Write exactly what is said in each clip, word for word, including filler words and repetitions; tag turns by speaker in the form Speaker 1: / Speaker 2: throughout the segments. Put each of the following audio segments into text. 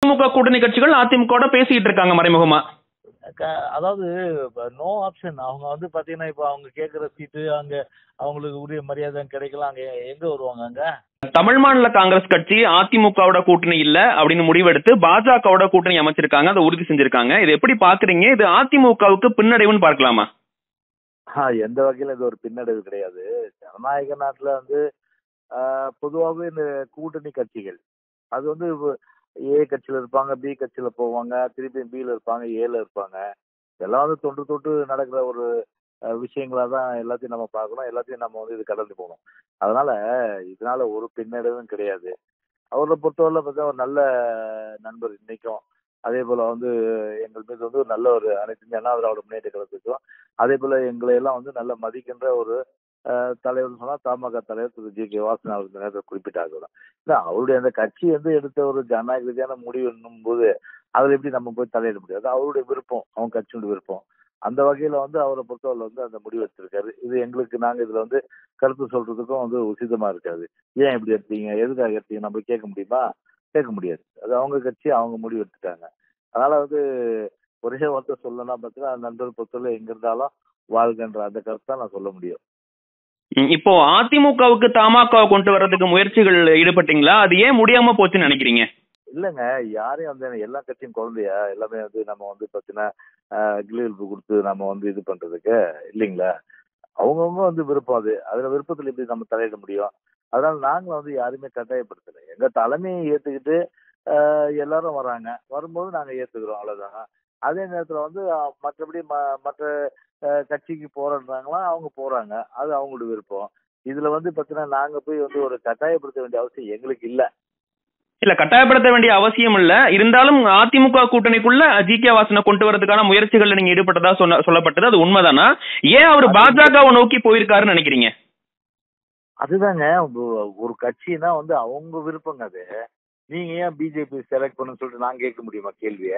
Speaker 1: திமுக கூட்டணி கட்சிகள் அதிமுக பேசிட்டு இருக்காங்க மறைமுகமா.
Speaker 2: அதாவது நோ ஆப்ஷன். அவங்க வந்து பாத்தீங்கன்னா இப்ப அவங்க கேட்கிற சீட்டு அங்க அவங்களுக்கு உரிய மரியாதை கிடைக்கலாம். அங்க எங்க வருவாங்க? அங்க
Speaker 1: தமிழ் மாநில காங்கிரஸ் கட்சி அதிமுகவோட கூட்டணி இல்ல அப்படின்னு முடிவெடுத்து பாஜகவோட கூட்டணி அமைச்சிருக்காங்க, அதை உறுதி செஞ்சிருக்காங்க. இது எப்படி பாக்குறீங்க? இது அதிமுகவுக்கு பின்னடைவுன்னு பார்க்கலாமா?
Speaker 2: எந்த வகையில இது ஒரு பின்னடைவு கிடையாது. ஜனநாயக நாட்டுல வந்து பொதுவாகவே இந்த கூட்டணி கட்சிகள் அது வந்து ஏ கட்சியில இருப்பாங்க, பி கட்சியில போவாங்க, திருப்பி பில இருப்பாங்க, ஏல இருப்பாங்க. இதெல்லாம் வந்து தொன்று தொட்டு நடக்கிற ஒரு விஷயங்களா தான் எல்லாத்தையும் நம்ம பார்க்கணும், எல்லாத்தையும் நம்ம வந்து இது கடந்து போகணும். அதனால இதனால ஒரு பின்னடைவும் கிடையாது. அவரை பொறுத்தவரை பார்த்தா ஒரு நல்ல நண்பர் இன்னைக்கும். அதே போல வந்து எங்கள் மீது வந்து ஒரு நல்ல ஒரு அனைத்து அண்ணா திராவிட முன்னேற்ற கழகத்துக்கும் அதே போல எங்களை எல்லாம் வந்து நல்ல மதிக்கின்ற ஒரு தலைவர் சொன்னா தமாக தலைவர் திரு ஜி கே வாசன் அவர் நேரத்தில் குறிப்பிட்டாங்க. இல்ல அவருடைய அந்த கட்சி வந்து எடுத்த ஒரு ஜனநாயக ரீதியான முடிவு என்னும் போது அதுல எப்படி நம்ம போய் தலையிட முடியாது? அவருடைய விருப்பம், அவங்க கட்சியோட விருப்பம். அந்த வகையில வந்து அவரை பொறுத்தவரை வந்து அந்த முடிவு எடுத்திருக்காரு. இது எங்களுக்கு நாங்க இதுல வந்து கருத்து சொல்றதுக்கும் வந்து உசிதமா இருக்காது. ஏன் இப்படி எடுத்தீங்க, எதுக்காக எடுத்தீங்க நம்ம கேட்க முடியுமா? கேட்க முடியாது. அது அவங்க கட்சி, அவங்க முடிவு எடுத்துட்டாங்க. அதனால வந்து ஒரே வார்த்தை சொல்லணும்னா பார்த்தீங்கன்னா நண்பர் பொறுத்தவரை எங்க இருந்தாலும் வாழ்கின்ற அந்த கருத்தை தான் நான் சொல்ல முடியும்.
Speaker 1: இப்போ அதிமுகவுக்கு தமாக கொண்டு வர்றதுக்கு முயற்சிகள் ஈடுபட்டீங்களா? அது ஏன் முடியாம போச்சுன்னு நினைக்கிறீங்க?
Speaker 2: இல்லங்க, யாரையும் வந்து எல்லா கட்சியும் குழந்தையா எல்லாமே வந்து நம்ம வந்து பாத்தீங்கன்னா கிளியல்பு கொடுத்து நம்ம வந்து இது பண்றதுக்கு இல்லைங்களா? அவங்கவுங்க வந்து விருப்பம். அது அதுல விருப்பத்துல எப்படி நம்ம தலையிட முடியும்? அதனால நாங்களும் வந்து யாருமே கட்டாயப்படுத்தலை. எங்க தலைமையை ஏத்துக்கிட்டு எல்லாரும் வராங்க, வரும்போது நாங்க ஏத்துக்கிறோம், அவ்வளவுதான். அதே நேரத்துல வந்து மற்றபடி மற்ற கட்சிக்கு போறன்றாங்களா அவங்க போறாங்க, அது அவங்களோட விருப்பம். இதுல வந்து பாத்தீங்கன்னா நாங்க போய் வந்து ஒரு கட்டாயப்படுத்த வேண்டிய அவசியம் எங்களுக்கு இல்ல.
Speaker 1: இல்ல கட்டாயப்படுத்த வேண்டிய அவசியம் இல்ல. இருந்தாலும் அதிமுக கூட்டணிக்குள்ள ஜி கே வாசனை கொண்டு வரதுக்கான முயற்சிகள்ல நீங்க ஈடுபட்டதா சொன்ன சொல்லப்பட்டது அது உண்மைதானா? ஏன் அவர் பாஜகவை நோக்கி போயிருக்காருன்னு நினைக்கிறீங்க?
Speaker 2: அதுதாங்க, ஒரு கட்சினா வந்து அவங்க விருப்பங்க. அது நீங்க ஏன் பிஜேபி செலக்ட் பண்ணு சொல்லிட்டு நான் கேட்க முடியுமா கேள்விய?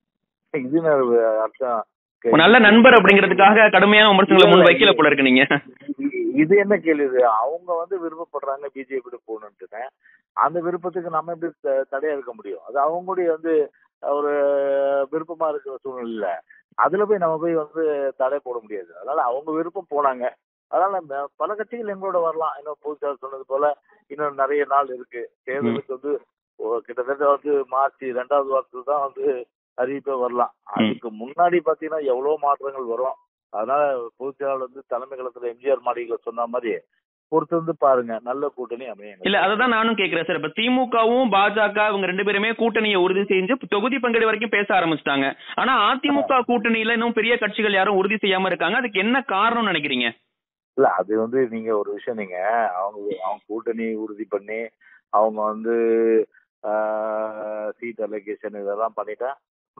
Speaker 2: இது அர்த்தம்
Speaker 1: நல்ல நண்பர் அப்படிங்கிறதுக்காக கடுமையான விமர்சனங்களை முன் வைக்கல போல இருக்கு நீங்க.
Speaker 2: இது என்ன கேள்வி? அவங்க வந்து விருப்பப்படுறாங்க பிஜேபி போகணும்னு, அந்த விருப்பத்துக்கு நம்ம எப்படி தடையா இருக்க முடியும்? அது அவங்களுடைய வந்து ஒரு விருப்பமா இருக்கிற சூழ்நிலையில அதுல போய் நம்ம போய் வந்து தடை போட முடியாது. அதனால அவங்க விருப்பம் போனாங்க. அதனால பல கட்சிகள் எங்களோட வரலாம். இன்னும் பொதுச்சாளர் சொன்னது போல இன்னும் நிறைய நாள் இருக்கு. தேர்தலுக்கு வந்து கிட்டத்தட்ட வந்து மார்ச் ரெண்டாவது வாரத்துல தான் வந்து அறிவிப்பே வரலாம். அதுக்கு முன்னாடி பாத்தீங்கன்னா எவ்வளவு மாற்றங்கள் வரும். அதனால பொதுச்செயலாளர் வந்து தலைமை களத்துல எம்ஜிஆர் மாளிகையில சொன்ன மாதிரி பொறுத்து வந்து பாருங்க, நல்ல கூட்டணி அமையும்.
Speaker 1: இல்ல அததான் நானும் கேக்குறேன் சார். இப்ப திமுகவும் பாஜக இவங்க ரெண்டு பேருமே கூட்டணியை உறுதி செஞ்சு தொகுதி பங்கீடு வரைக்கும் பேச ஆரம்பிச்சிட்டாங்க. ஆனா அதிமுக கூட்டணியில இன்னும் பெரிய கட்சிகள் யாரும் உறுதி செய்யாம இருக்காங்க. அதுக்கு என்ன காரணம்னு நினைக்கிறீங்க?
Speaker 2: இல்ல அது வந்து நீங்க ஒரு விஷயம், நீங்க அவங்க அவங்க கூட்டணி உறுதி பண்ணி அவங்க வந்து சீட் அலோகேஷன் இதெல்லாம் பண்ணிட்டா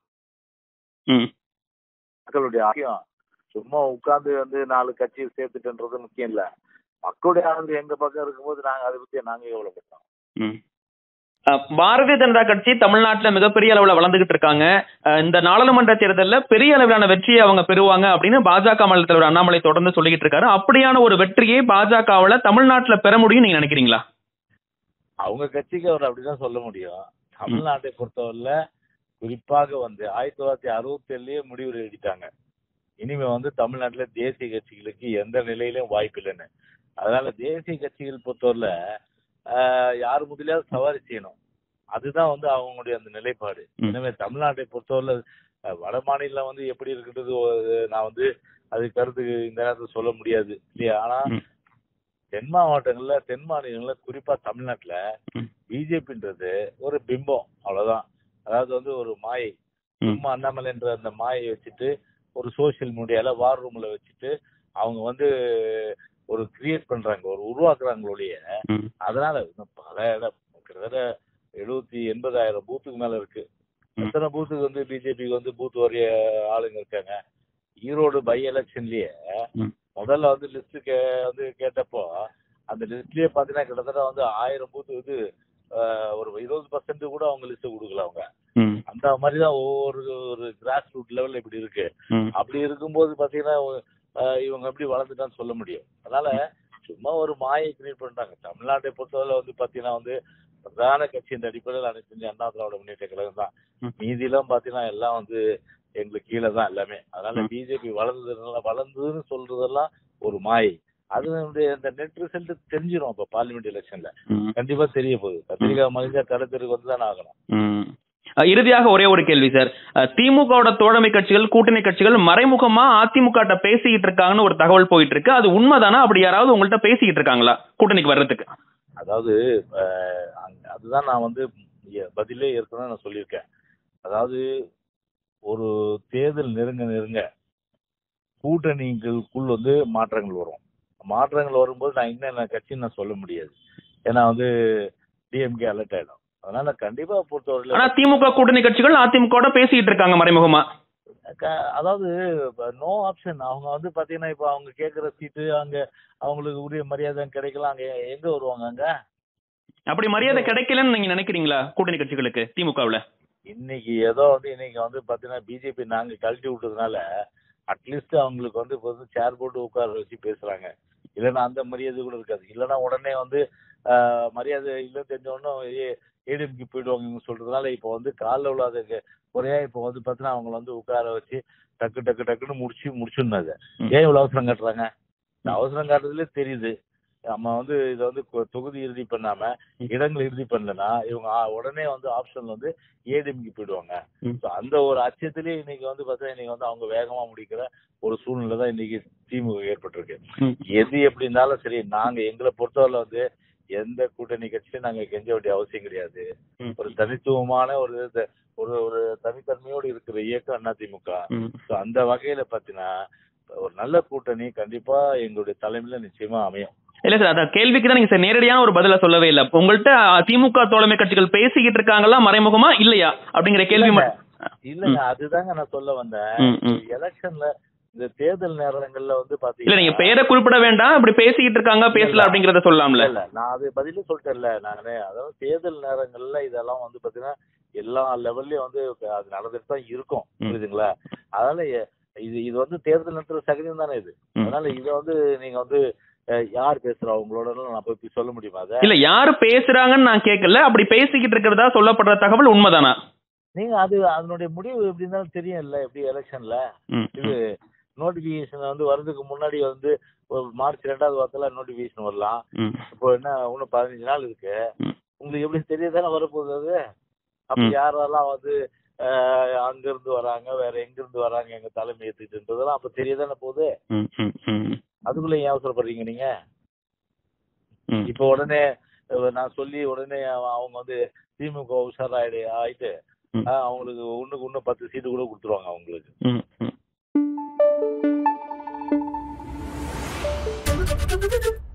Speaker 2: மக்களுடைய ஆகியம் சும்மா உட்கார்ந்து வந்து நாலு கட்சியை சேர்த்துட்டுன்றது முக்கியம் இல்ல. மக்களுடைய ஆதரவு எங்க பக்கம் இருக்கும்போது நாங்க அதை பத்தி நாங்க எவ்வளவு பட்டோம்.
Speaker 1: பாரதிய ஜனதா கட்சி தமிழ்நாட்டுல மிகப்பெரிய அளவுல வளர்ந்துகிட்டு இருக்காங்க. இந்த நாடாளுமன்ற தேர்தலில் பெரிய அளவிலான வெற்றியை அவங்க பெறுவாங்க அப்படின்னு பாஜக மாநில தலைவர் அண்ணாமலை தொடர்ந்து சொல்லிக்கிட்டு இருக்காரு. அப்படியான ஒரு வெற்றியை பாஜகவுல தமிழ்நாட்டுல பெற முடியும் நீங்க நினைக்கிறீங்களா?
Speaker 2: அவங்க கட்சிக்கு அவர் அப்படிதான் சொல்ல முடியும். தமிழ்நாட்டை பொறுத்தவரை குறிப்பாக வந்து ஆயிரத்தி தொள்ளாயிரத்தி அறுபத்தி ஏழுலயே முடிவு எழுதிட்டாங்க, இனிமே வந்து தமிழ்நாட்டுல தேசிய கட்சிகளுக்கு எந்த நிலையிலும் வாய்ப்பு இல்லைன்னு. அதனால தேசிய கட்சிகள் பொறுத்தவரை யாரு முதலியாவது சவாரி செய்யணும், அதுதான் வந்து அவங்களுடைய அந்த நிலைப்பாடு. எனவே தமிழ்நாட்டை பொறுத்தவரை வட மாநிலம் வந்து எப்படி இருக்குன்றது நான் வந்து அது கருத்து இந்த நேரத்தில் சொல்ல முடியாது இல்லையா. ஆனா தென் மாவட்டங்கள்ல தென் மாநிலங்கள்ல குறிப்பா தமிழ்நாட்டுல பிஜேபின்றது ஒரு பிம்பம், அவ்வளவுதான். அதாவது வந்து ஒரு மாயை, சும்மா அண்ணாமலைன்ற அந்த மாயை வச்சுட்டு ஒரு சோசியல் மீடியால வார் ரூம்ல வச்சுட்டு அவங்க வந்து ஒரு கிரியேட் பண்றாங்க, ஒரு உருவாக்குறாங்களோடைய. அதனால பல இடம் கிட்டத்தட்ட எழுபத்தி எண்பதாயிரம் பூத்துக்கு மேல இருக்கு. எத்தனை பூத்துக்கு வந்து பிஜேபிக்கு வந்து பூத் வரைய ஆளுங்க இருக்காங்க. ஈரோடு பை எலெக்ஷன்லயே முதல்ல வந்து லிஸ்ட் கே வந்து கேட்டப்போ அந்த லிஸ்ட்லயே பாத்தீங்கன்னா கிட்டத்தட்ட வந்து ஆயிரம் பூத்து வந்து ஒரு இருபது பர்சன்ட் கூட அவங்க லிஸ்ட் கொடுக்கல அவங்க. அந்த மாதிரிதான் ஒவ்வொரு ஒரு கிராஸ் ரூட் லெவல்ல இப்படி இருக்கு. அப்படி இருக்கும்போது பாத்தீங்கன்னா இவங்க எப்படி வளர்ந்துட்டான்னு சொல்ல முடியும். அதனால சும்மா ஒரு மாயை கிரியேட் பண்றாங்க. தமிழ்நாட்டை பொறுத்தவரை வந்து பாத்தீங்கன்னா வந்து பிரதான கட்சி இந்த அடிப்படையில் அனைத்து இந்திய அண்ணா திராவிட முன்னேற்ற கழகம் தான். மீதியெல்லாம் பாத்தீங்கன்னா எல்லாம் வந்து எங்களுக்கு கீழே தான் எல்லாமே. அதனால பிஜேபி வளர்ந்ததுனால வளர்ந்ததுன்னு சொல்றதெல்லாம் ஒரு மாயை. அது இந்த நெட் ரிசல்ட் தெரிஞ்சிடும். இப்ப பார்லிமெண்ட் எலெக்ஷன்ல கண்டிப்பா தெரிய போகுது. கத்திரிக்கா மகிழ்ந்தா கடத்தருக்கு வந்து தான் ஆகணும்.
Speaker 1: இறுதியாக ஒரே ஒரு கேள்வி சார். திமுகவோட தோழமை கட்சிகள் கூட்டணி கட்சிகள் மறைமுகமா அதிமுக பேசிக்கிட்டு இருக்காங்கன்னு ஒரு தகவல் போயிட்டு இருக்கு. அது உண்மைதானா? அப்படி யாராவது உங்கள்கிட்ட பேசிக்கிட்டு இருக்காங்களா கூட்டணிக்கு வர்றதுக்கு?
Speaker 2: அதாவது அதுதான் நான் வந்து பதிலே ஏற்கனவே நான் சொல்லியிருக்கேன். அதாவது ஒரு தேர்தல் நெருங்க நெருங்க கூட்டணிகளுக்குள் வந்து மாற்றங்கள் வரும். மாற்றங்கள் வரும்போது நான் என்ன கட்சின்னு நான் சொல்ல முடியாது. ஏன்னா வந்து டிஎம்கே அலர்ட் ஆயிடும். அதனால கண்டிப்பா பொறுத்தவரையில
Speaker 1: ஆனா திமுக கூட்டணி கட்சிகள் அதிமுக பேசிட்டு இருக்காங்க மறைமுகமா.
Speaker 2: அதாவது நோ ஆப்ஷன். அவங்க வந்து பாத்தீங்கன்னா இப்ப அவங்க கேட்கிற சீட்டு அங்க அவங்களுக்கு உரிய மரியாதை கிடைக்கலாம். அங்க எங்க வருவாங்க? அங்க
Speaker 1: அப்படி மரியாதை கிடைக்கலன்னு நீங்க நினைக்கிறீங்களா கூட்டணி கட்சிகளுக்கு திமுகவுல?
Speaker 2: இன்னைக்கு ஏதோ வந்து இன்னைக்கு வந்து பாத்தீங்கன்னா பிஜேபி நாங்க கழட்டி விட்டதுனால அட்லீஸ்ட் அவங்களுக்கு வந்து இப்போ வந்து சேர் போட்டு உட்கார வச்சு பேசுறாங்க. இல்லைன்னா அந்த மரியாதை கூட இருக்காது. இல்லைன்னா உடனே வந்து மரியாதை இல்லைன்னு தெரிஞ்ச உடனே ஏடிஎம்கே போயிடுவாங்க இவங்க சொல்றதுனால இப்போ வந்து காலில் உள்ளாத குறையா இப்போ வந்து பார்த்தீங்கன்னா அவங்களை வந்து உட்கார வச்சு டக்கு டக்கு டக்குன்னு முடிச்சு முடிச்சுருந்தாங்க. ஏன் இவ்வளோ அவசரம் காட்டுறாங்க? இந்த அவசரம் காட்டுறதுலே தெரியுது. நம்ம வந்து இதை வந்து தொகுதி இறுதி பண்ணாம இடங்கள் இறுதி பண்ணலன்னா இவங்க உடனே வந்து ஆப்ஷன்ல வந்து ஏடிஎம்கே போயிடுவாங்க. அந்த ஒரு அச்சத்திலேயே இன்னைக்கு வந்து பார்த்தா இன்னைக்கு வந்து அவங்க வேகமா முடிக்கிற ஒரு சூழ்நிலை தான் இன்னைக்கு திமுக ஏற்பட்டிருக்கு. எது எப்படி இருந்தாலும் சரி, நாங்க எங்களை பொறுத்தவரை வந்து எந்த கூட்டணி கட்சியும் நாங்க கெஞ்ச வேண்டிய அவசியம் கிடையாது. ஒரு தனித்துவமான ஒரு ஒரு ஒரு தனித்தன்மையோடு இருக்கிற இயக்கம் அதிமுக. அந்த வகையில பாத்தீங்கன்னா ஒரு நல்ல கூட்டணி கண்டிப்பா எங்களுடைய தலைமையில நிச்சயமா அமையும்.
Speaker 1: இல்ல சார், அந்த கேள்விக்கு தான் நீங்க சார் நேரடியான ஒரு பதில சொல்லவே இல்லை. உங்கள்கிட்ட திமுக தோழமை கட்சிகள் பேசிக்கிட்டு இருக்காங்களா மறைமுகமா இல்லையா அப்படிங்கிற கேள்வி
Speaker 2: இல்லங்க. அதுதாங்க நான் சொல்ல வந்தேன். எலெக்ஷன்ல இந்த தேர்தல் நேரங்கள்ல வந்து பாத்தீங்கன்னா
Speaker 1: நீங்க பெயரை குறிப்பிட வேண்டாம், அப்படி பேசிக்கிட்டு இருக்காங்க பேசல அப்படிங்கறத சொல்லலாம்ல.
Speaker 2: இல்ல நான் அது பதிலே சொல்லிட்டேன்ல நானே. அதாவது தேர்தல் நேரங்கள்ல இதெல்லாம் வந்து பாத்தீங்கன்னா எல்லா லெவல்லயும் வந்து அது நடந்துட்டு தான் இருக்கும். புரியுதுங்களா? அதனால இது இது வந்து தேர்தல் நடத்துற சகதியம் தானே இது. அதனால இத வந்து நீங்க வந்து யார் பேசுறா அவங்களோட நான் போய் சொல்ல முடியுமா?
Speaker 1: இல்ல யாரு பேசுறாங்கன்னு நான் கேட்கல. அப்படி பேசிக்கிட்டு இருக்கிறதா சொல்லப்படுற தகவல் உண்மைதானா?
Speaker 2: நீங்க அது அதனுடைய முடிவு எப்படி இருந்தாலும் தெரியும் இல்ல. எப்படி எலெக்ஷன்ல இது நோட்டிபிகேஷன் வந்து வர்றதுக்கு முன்னாடி வந்து ஒரு மார்ச் ரெண்டாவது வாரத்துல நோட்டிபிகேஷன் வரலாம். இப்போ என்ன இன்னும் பதினஞ்சு நாள் இருக்கு. உங்களுக்கு எப்படி தெரியதானே வரப்போகுது அது. அப்ப யாரெல்லாம் வந்து அங்க இருந்து வராங்க, வேற எங்க இருந்து வராங்க எங்க தலைமை ஏத்துக்கிட்டுன்றதெல்லாம் அப்ப தெரியதானே போகுது. அதுக்குள்ள ஏன் அவசரப்படுறீங்க நீங்க? இப்ப உடனே நான் சொல்லி உடனே அவங்க வந்து திமுக உஷாராயிடு ஆயிட்டு அவங்களுக்கு ஒண்ணுக்கு ஒண்ணு பத்து சீட்டு கூட கொடுத்துருவாங்க அவங்களுக்கு.